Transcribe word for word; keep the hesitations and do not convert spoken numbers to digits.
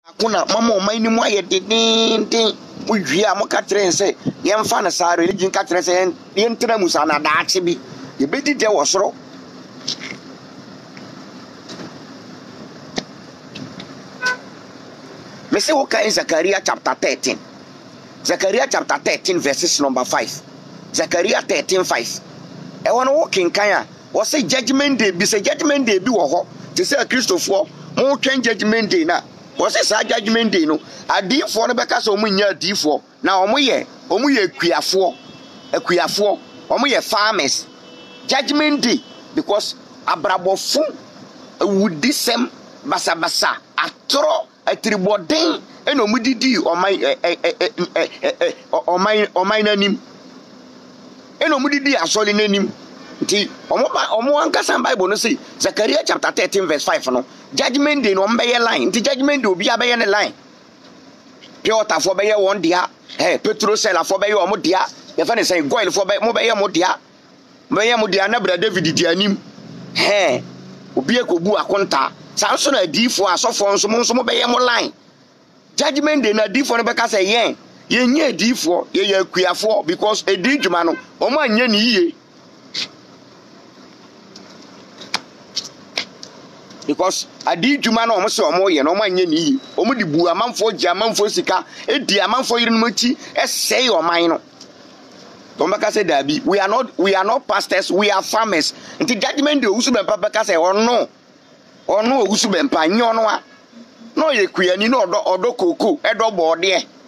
Akuna mama ɔman ni mu ayɛ dedenden mo dua mo ka kyerɛ sɛ yɛmfa na saa religion ka kyerɛ sɛ yɛntena mu saa na daakye bi yɛbɛdi dɛ wɔ soro. Me say what in Zechariah chapter thirteen. Zechariah chapter thirteen verses number five. Zechariah thirteen five. E won walking kan a say judgment day be say judgment day bi wo ho. Te say Christopher mo twen judgment day na. Wo say sa judgment day no adifo no beka so mo nya adifo na omo ye omo ye akuafo akuafo omo ye farmers. Judgment day because abrabofo awudisem basa basa atoro atriboden eno mudidi omai omai omai nanim eno mudidi asoli nanim nti omo ba omo ankasa Bible no say Zechariah chapter thirteen verse five no judgment day no mbeye line nti judgment day obi abeye ne line pure water for beye one dia eh petrol cell for beye omo dia ye fa ne say goil for beye mo beye mo dia beye mo dia na bra David di anim eh obi ekobu akonta sanso na adifo asofo nso mo nso mo beye mo line judgment day na adifo no beka say yen ye nya adifo ye ye akuafo because edi dwuma no omo anya ni yiye because adi dwuma na omo se omo ye na omo anya ni yiye omo di bu amanfo gi amanfo sika edi amanfo yire no machi esey oman no to beka say dabi we are not we are not pastors we are farmers nti judgment day usu be beka say ono ono ogusu bempa nye ono a no ye kuani no odo odo koko edo bode